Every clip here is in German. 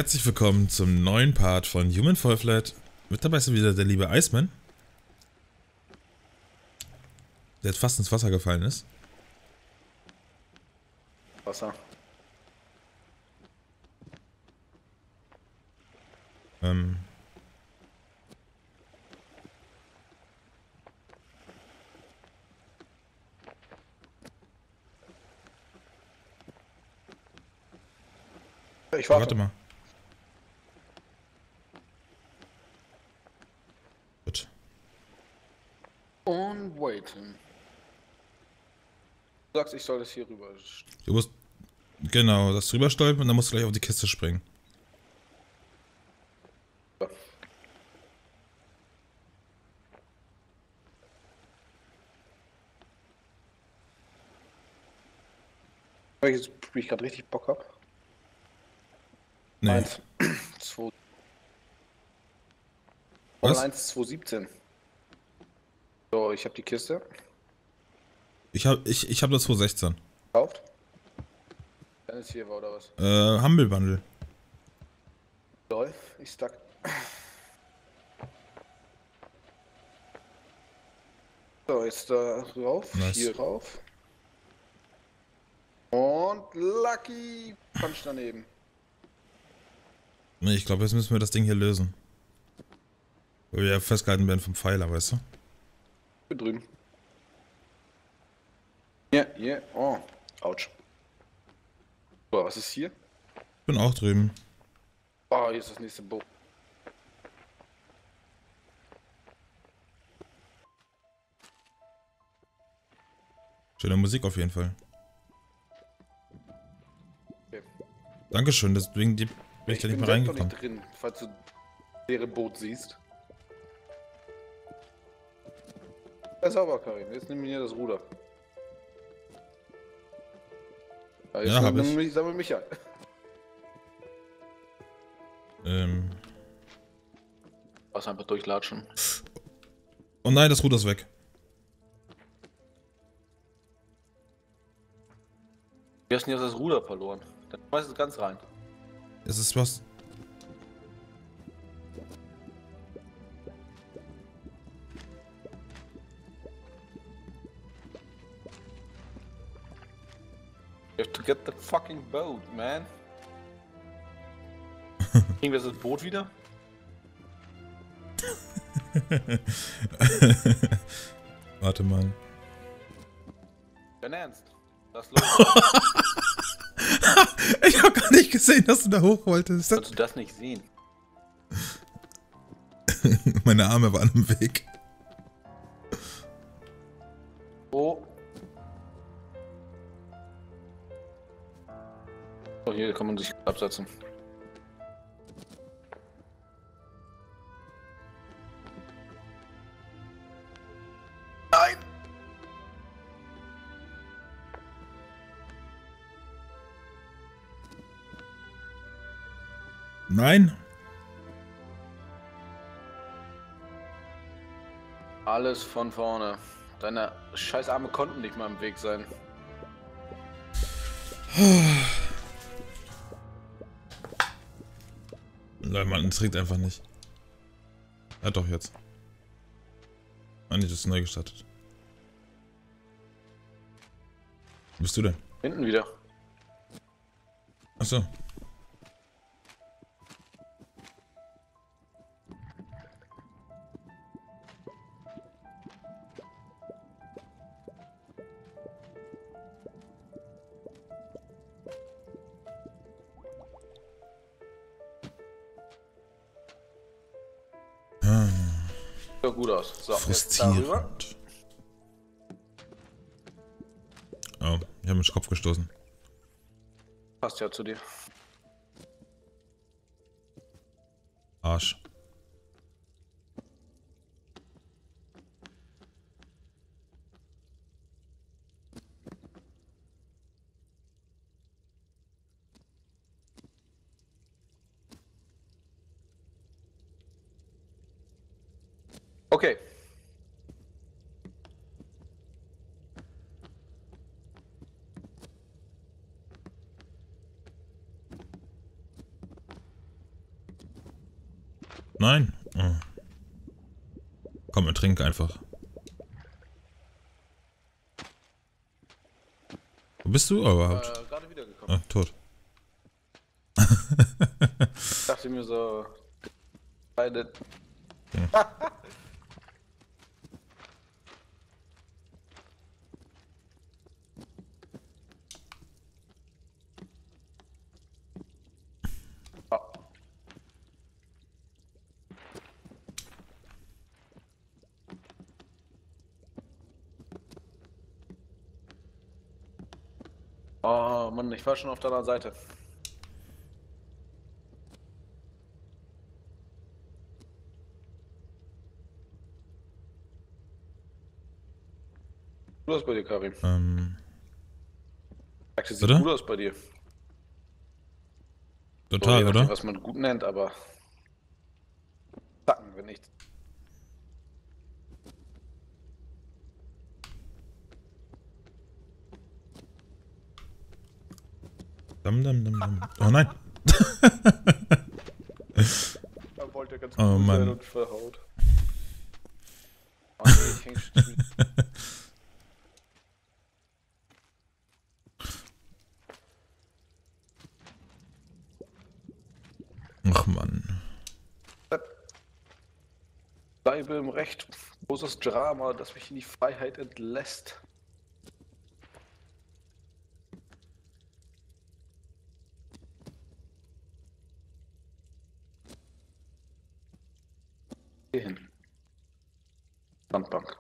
herzlich willkommen zum neuen Part von Human Fall Flat. Mit dabei ist wieder der liebe Iceman, der jetzt fast ins Wasser gefallen ist. Wasser. Ich Warte mal. Gut. Und waiten. Du sagst, ich soll das hier rüber. Du musst, genau, das drüber stolpern und dann musst du gleich auf die Kiste springen. Ja. Welches Spiel ich gerade richtig Bock hab? Nee. 1, 2. Was? 1, 217. So, ich habe die Kiste. Ich hab das 216. Gekauft. Dann ist hier war oder was? Humble Bundle. Lol, ich stuck. So, jetzt da rauf, Nice. hier rauf. Und Lucky Punch daneben. Nee, ich glaube, jetzt müssen wir das Ding hier lösen. Weil wir ja festgehalten werden vom Pfeiler, weißt du? Hier drüben. Ja, ja, oh, ouch. So, was ist hier? Ich bin auch drüben. Oh, hier ist das nächste Boot. Schöne Musik auf jeden Fall. Okay. Dankeschön, deswegen bin ich da nicht mehr direkt noch reingekommen. nicht drin, falls du leere Boot siehst. Ja, sauber, Karim. Jetzt nimm mir das Ruder. Jetzt Ja, hab ich. sammel mich ein. Was einfach durchlatschen. Oh nein, das Ruder ist weg. Du hast nicht das Ruder verloren. Dann schmeiß es ganz rein. Es ist was. You have to get the fucking boat, man. Kriegen wir das Boot wieder? Warte mal. Dein Ernst? Das los. Ich hab gar nicht gesehen, dass du da hoch wolltest. Kannst du das nicht sehen? Meine Arme waren im Weg. Oh. Oh, hier kann man sich absetzen. Nein! Nein? Alles von vorne. Deine scheiß Arme konnten nicht mal im Weg sein. Nein, Mann, es regt einfach nicht. Ja, doch, jetzt. Ah, nee, das ist neu gestartet. Wo bist du denn? Hinten wieder. Achso. Sieht doch gut aus. So, jetzt darüber. Frustrierend. Oh, ich habe mich Kopf gestoßen. Passt ja zu dir. Arsch. Okay. Nein. Oh. Komm, trink einfach. Wo bist du überhaupt? Gerade wiedergekommen. Ah, tot. Ich dachte mir so, beide. Ja. Ah. Oh Mann, ich war schon auf deiner Seite. Gut aus bei dir, Karim. Sieht Bitte? gut aus bei dir. So, Total, je nachdem, oder? was man gut nennt, aber zacken wir nicht. Dam, dam, dam, dam. Oh nein. Er wollte ganz Oh cool sein Mann. und verhaut. Oh nee, ich häng schon. Ach Mann. Bleibe im Recht. Großes Drama, das mich in die Freiheit entlässt. Hier hin. Sandbank.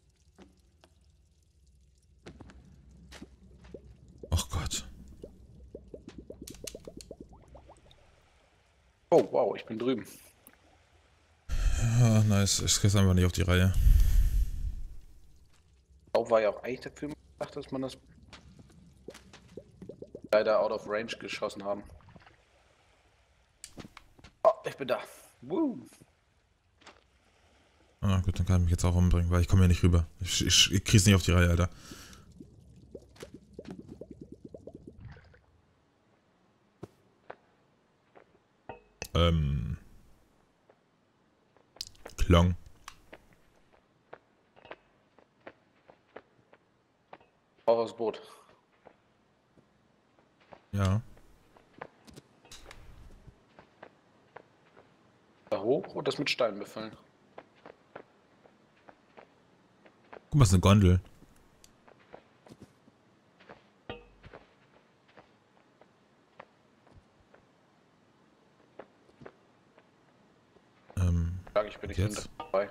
Ach Gott. Oh, wow, ich bin drüben. Ah, nice. Ich krieg's einfach nicht auf die Reihe. Auch war ja auch eigentlich dafür gedacht, dass man das leider out of range geschossen haben. Oh, ich bin da. Woo. Ah, gut, dann kann ich mich jetzt auch umbringen, weil ich komme hier nicht rüber. Ich krieg's nicht auf die Reihe, Alter. Klong. Auch aufs Boot. Ja. Da hoch und das mit Steinen befüllen. Guck mal, ist eine Gondel. Sag ich bin nicht jetzt? dabei.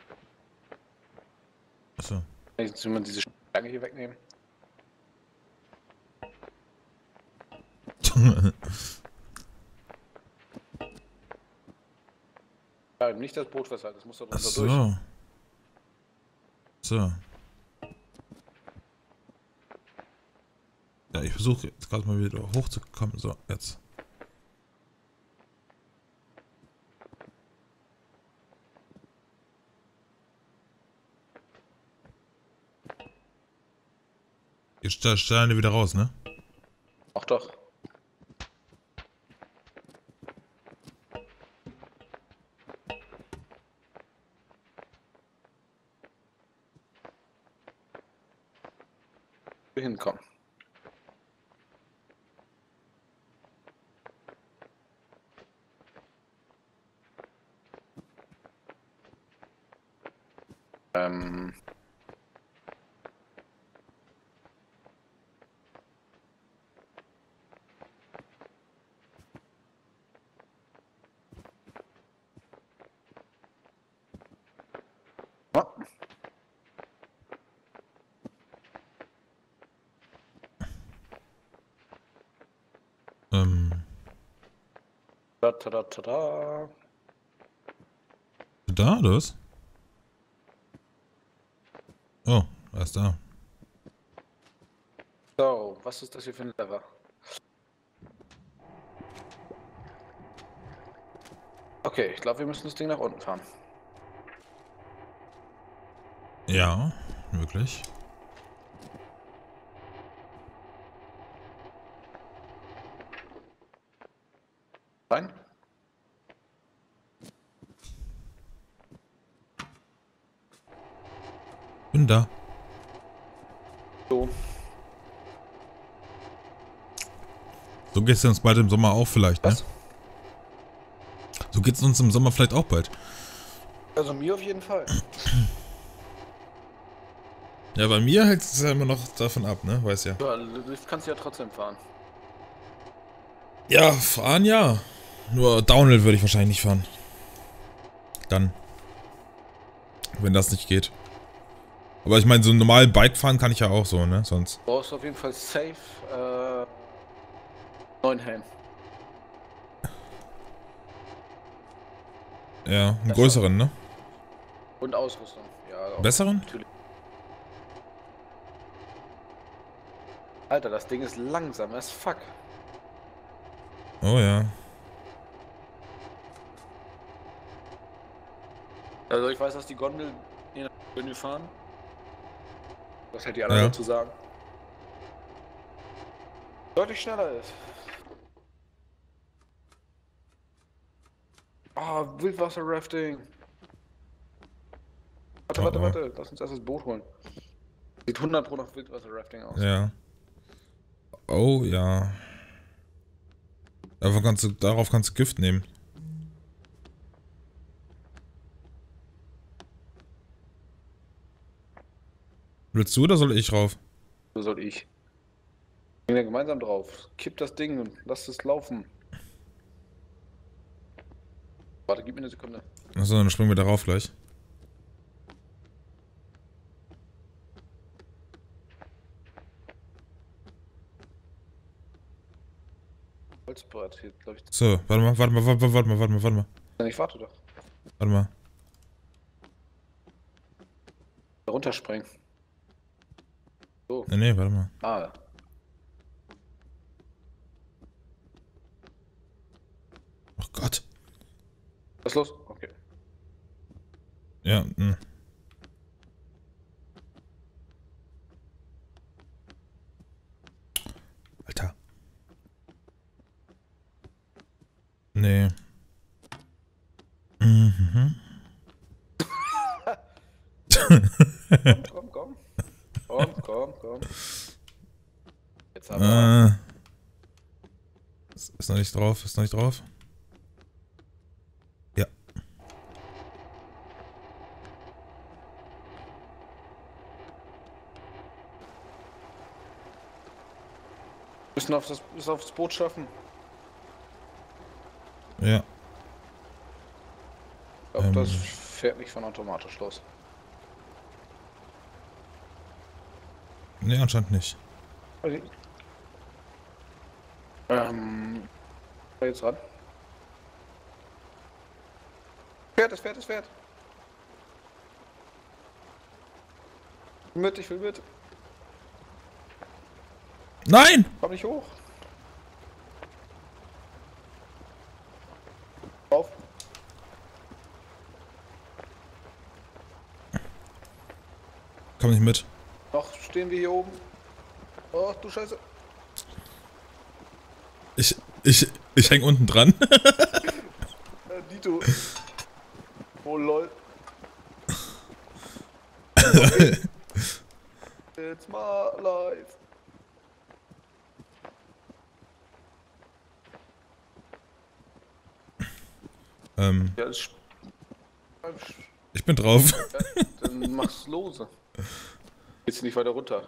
Achso. Jetzt will man diese Stange hier wegnehmen. Ja, nicht das Boot festhalten, das muss da drunter durch. Achso. So. Ja, ich versuche jetzt gerade mal wieder hochzukommen. So, jetzt. Jetzt stellen wir wieder raus, ne? Ach doch. Wir hinkommen. Ähm. Ah. Da, da, da, da, da. Da, oder was? Oh, er ist da. So, was ist das hier für ein Lever? Okay, ich glaube, wir müssen das Ding nach unten fahren. Ja, wirklich. Rein? Bin da. So. So geht's uns bald im Sommer auch vielleicht, ne? Was? So geht's uns im Sommer vielleicht auch bald. Also mir auf jeden Fall. Ja, bei mir hält es ja immer noch davon ab, ne? Weiß ja. Ja, Lift kannst du ja trotzdem fahren. Ja, fahren ja. Nur Downhill würde ich wahrscheinlich nicht fahren. Dann. Wenn das nicht geht. Aber ich meine, so normal Bike fahren kann ich ja auch so, ne? Sonst. Du brauchst auf jeden Fall safe 9 Helm. Ja, einen größeren, ne? Und Ausrüstung. Ja, auch Besseren? natürlich. Alter, das Ding ist langsam as fuck. Oh ja. Also ich weiß, dass die Gondel je nachdem, wenn wir fahren. Was halt die anderen Ja. dazu sagen. Deutlich schneller ist. Ah, Wildwasser-Rafting. Warte, Oh, warte, oh. warte. Lass uns erst das Boot holen. Sieht 100 Pro nach Wildwasser-Rafting aus. Ja. Oh ja. Darauf kannst du Gift nehmen. Willst du oder soll ich rauf? So soll ich. Gehen wir gemeinsam drauf. Kipp das Ding und lass es laufen. Warte, gib mir eine Sekunde. Achso, dann springen wir darauf gleich. Holzbrett hier, glaube ich. So, warte mal, warte mal, warte mal, warte mal, warte mal, warte mal. Nein, ich warte doch. Warte mal. Da runterspringen. So. Nee, nee, warte mal. Ah. Oh Gott. Was ist los? Okay. Ja, Alter. Nee. Mhm. Komm, komm. Komm, komm, komm. Jetzt aber. Ist noch nicht drauf, ist noch nicht drauf. Ja. Müssen aufs Boot schaffen. Ja. Ich glaube, das fährt nicht von automatisch los. Nee, anscheinend nicht. Okay. Jetzt ran. Fährt, es fährt, es fährt. Mit, ich will mit. Nein! Komm nicht hoch. Auf. Komm nicht mit. Noch stehen wir hier oben. Oh, du Scheiße. Ich häng unten dran. Dito. Oh lol. Okay. It's my life. Ja, Ich bin drauf. ja, dann mach's lose. Geht's nicht weiter runter.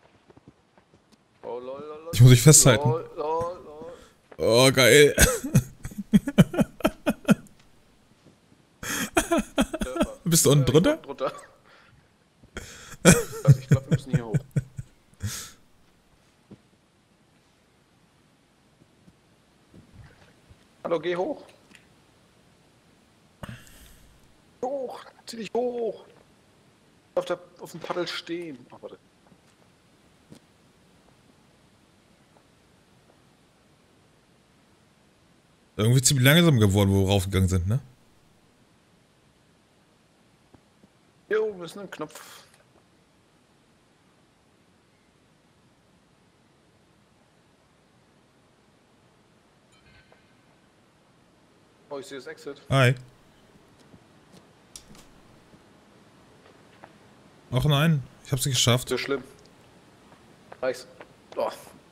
Oh lol, lol, lol. Ich muss mich festhalten. Lol, lol, lol. Oh, geil. Bist du unten drunter? Drunter. Ich glaube, wir müssen hier hoch. Hallo, geh hoch. Hoch, zieh dich hoch. Auf dem Paddel stehen. Ach, warte. Irgendwie ziemlich langsam geworden, wo wir raufgegangen sind, ne? Jo, wir müssen einen Knopf. Oh, ich sehe das Exit. Hi. Ach nein, ich hab's nicht geschafft. So schlimm. Reich's. Oh.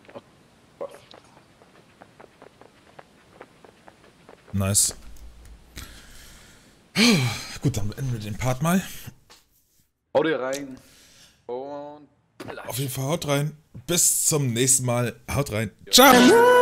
Nice. Gut, dann beenden wir den Part mal. Hau dir rein. Und Auf jeden Fall haut rein. Bis zum nächsten Mal. Haut rein. Ciao.